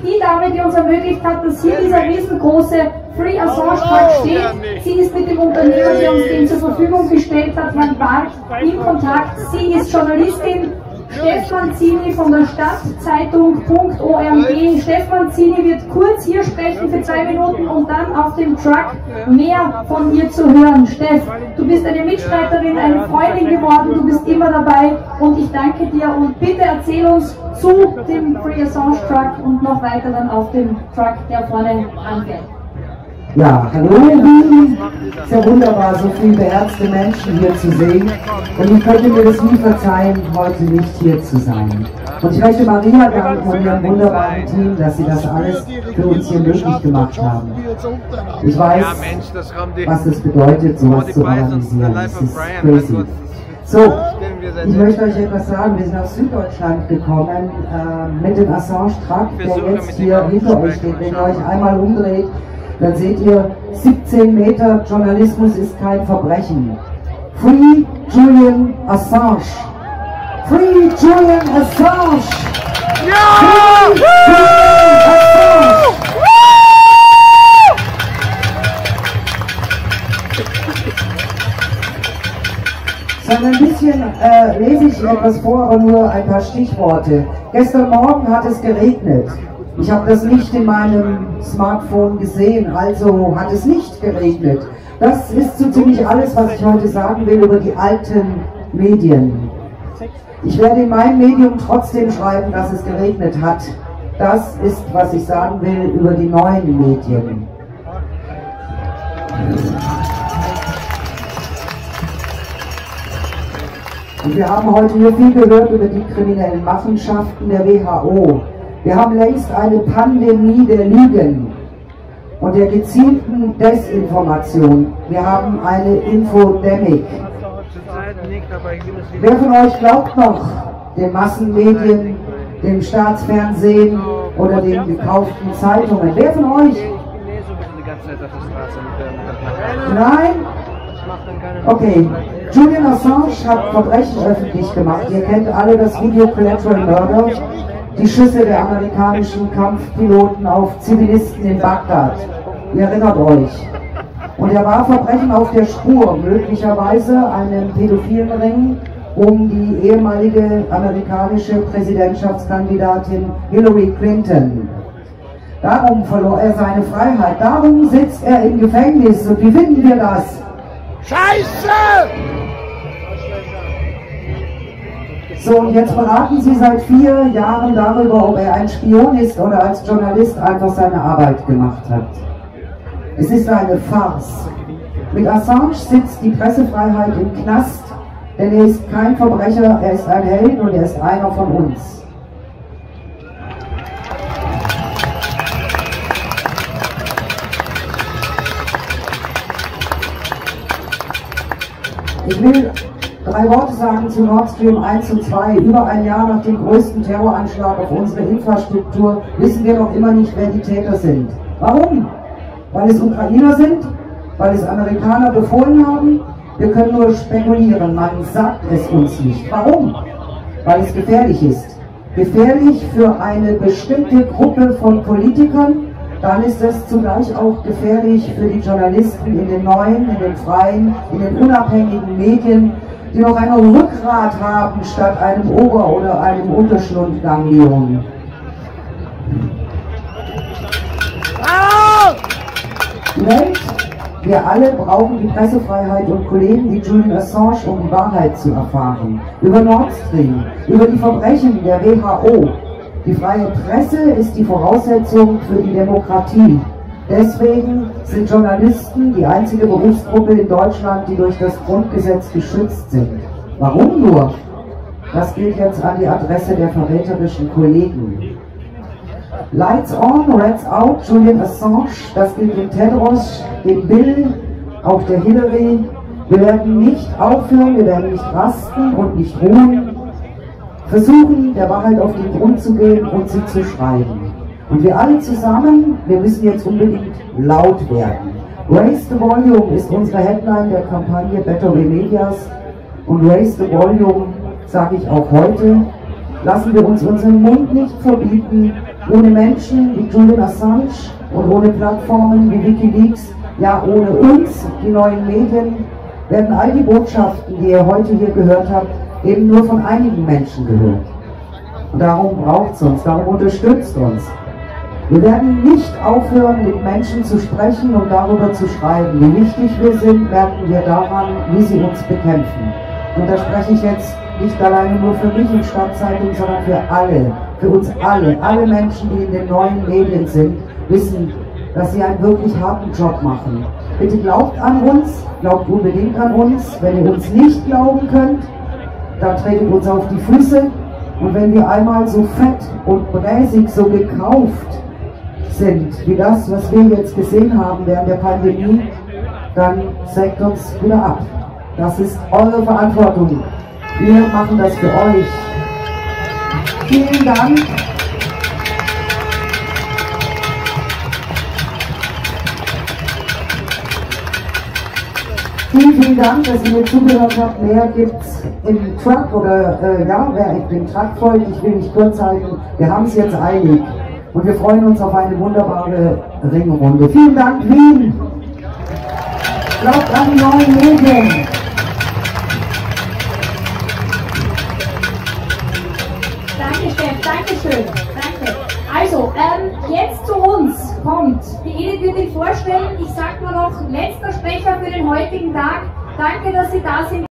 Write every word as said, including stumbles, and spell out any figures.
die Dame, die uns ermöglicht hat, dass hier dieser riesengroße Free Assange Truck steht. Sie ist mit dem Unternehmer, der uns den zur Verfügung gestellt hat, Herrn Barth, in Kontakt. Sie ist Journalistin. Stefan Zini von der Stadtzeitung Punkt O R G. Stefan Zini wird kurz hier sprechen für zwei Minuten und dann auf dem Truck mehr von ihr zu hören. Steff, du bist eine Mitstreiterin, eine Freundin geworden, du bist immer dabei und ich danke dir und bitte erzähl uns zu dem Free Assange Truck und noch weiter dann auf dem Truck, der vorne anfährt. Ja, hallo Wien, ist ja wunderbar, so viele beherzte Menschen hier zu sehen und ich könnte mir das nie verzeihen, heute nicht hier zu sein. Und ich möchte Maria danken und ihrem wunderbaren Team, dass sie das alles für uns hier möglich gemacht haben. Ich weiß, was es bedeutet, sowas zu organisieren, es ist crazy. So, ich möchte euch etwas sagen, wir sind aus Süddeutschland gekommen äh, mit dem Assange Truck, der jetzt hier hinter euch steht. Wenn ihr euch einmal umdreht, dann seht ihr, siebzehn Meter Journalismus ist kein Verbrechen. Free Julian Assange. Free Julian Assange. Ja! Free Julian Assange. So, ein bisschen äh, lese ich etwas vor, aber nur ein paar Stichworte. Gestern Morgen hat es geregnet. Ich habe das nicht in meinem Smartphone gesehen, also hat es nicht geregnet. Das ist so ziemlich alles, was ich heute sagen will über die alten Medien. Ich werde in meinem Medium trotzdem schreiben, dass es geregnet hat. Das ist, was ich sagen will über die neuen Medien. Und wir haben heute hier viel gehört über die kriminellen Machenschaften der W H O. Wir haben längst eine Pandemie der Lügen und der gezielten Desinformation. Wir haben eine Infodemic. Wer von euch glaubt noch den Massenmedien, dem Staatsfernsehen oder den gekauften Zeitungen? Wer von euch? Nein? Okay. Julian Assange hat Verbrechen öffentlich gemacht. Ihr kennt alle das Video Collateral Murder. Die Schüsse der amerikanischen Kampfpiloten auf Zivilisten in Bagdad. Ihr erinnert euch. Und er war Verbrechen auf der Spur, möglicherweise einem pädophilen Ring um die ehemalige amerikanische Präsidentschaftskandidatin Hillary Clinton. Darum verlor er seine Freiheit. Darum sitzt er im Gefängnis. Und wie finden wir das? Scheiße! So, und jetzt beraten Sie seit vier Jahren darüber, ob er ein Spion ist oder als Journalist einfach seine Arbeit gemacht hat. Es ist eine Farce. Mit Assange sitzt die Pressefreiheit im Knast, denn er ist kein Verbrecher, er ist ein Held und er ist einer von uns. Ich will drei Worte sagen zu Nord Stream eins und zwei. Über ein Jahr nach dem größten Terroranschlag auf unsere Infrastruktur wissen wir noch immer nicht, wer die Täter sind. Warum? Weil es Ukrainer sind? Weil es Amerikaner befohlen haben? Wir können nur spekulieren, man sagt es uns nicht. Warum? Weil es gefährlich ist. Gefährlich für eine bestimmte Gruppe von Politikern, dann ist es zugleich auch gefährlich für die Journalisten in den neuen, in den freien, in den unabhängigen Medien, die noch ein Rückgrat haben statt einem Ober- oder einem Unterschlundganglion. Die Welt, wir alle brauchen die Pressefreiheit und Kollegen wie Julian Assange, um die Wahrheit zu erfahren. Über Nord Stream, über die Verbrechen der W H O. Die freie Presse ist die Voraussetzung für die Demokratie. Deswegen sind Journalisten die einzige Berufsgruppe in Deutschland, die durch das Grundgesetz geschützt sind. Warum nur? Das gilt jetzt an die Adresse der verräterischen Kollegen. Lights on, Rats out, Julian Assange, das gilt dem Tedros, dem Bill, auch der Hillary. Wir werden nicht aufhören, wir werden nicht rasten und nicht ruhen. Versuchen, der Wahrheit auf den Grund zu gehen und sie zu schreiben. Und wir alle zusammen, wir müssen jetzt unbedingt laut werden. Raise the Volume ist unsere Headline der Kampagne Better Remedias. Und Raise the Volume sage ich auch heute. Lassen wir uns unseren Mund nicht verbieten, Ohne Menschen wie Julian Assange und ohne Plattformen wie Wikileaks, ja ohne uns, die neuen Medien, werden all die Botschaften, die ihr heute hier gehört habt, eben nur von einigen Menschen gehört. Und darum braucht es uns, darum unterstützt uns. Wir werden nicht aufhören, mit Menschen zu sprechen und darüber zu schreiben. Wie wichtig wir sind, merken wir daran, wie sie uns bekämpfen. Und da spreche ich jetzt nicht alleine nur für mich in Stadtzeitung, sondern für alle, für uns alle. Alle Menschen, die in den neuen Medien sind, wissen, dass sie einen wirklich harten Job machen. Bitte glaubt an uns, glaubt unbedingt an uns. Wenn ihr uns nicht glauben könnt, dann tretet uns auf die Füße. Und wenn wir einmal so fett und bräsig, so gekauft sind, wie das, was wir jetzt gesehen haben während der Pandemie, dann sägt uns wieder ab. Das ist eure Verantwortung. Wir machen das für euch. Vielen Dank. Vielen, vielen Dank, dass ihr mir zugehört habt. Mehr gibt es im Truck oder äh, ja, wer dem Truck folgt, ich will nicht kurz halten. Wir haben es jetzt eilig und wir freuen uns auf eine wunderbare Ringrunde. Vielen Dank, Wien. Glaubt an die neuen Medien. Danke, Steff, danke schön. Danke. Also, ähm, jetzt zu uns kommt, die Edith wird ihn vorstellen. Ich sage nur noch, letzter Sprecher für den heutigen Tag. Danke, dass Sie da sind.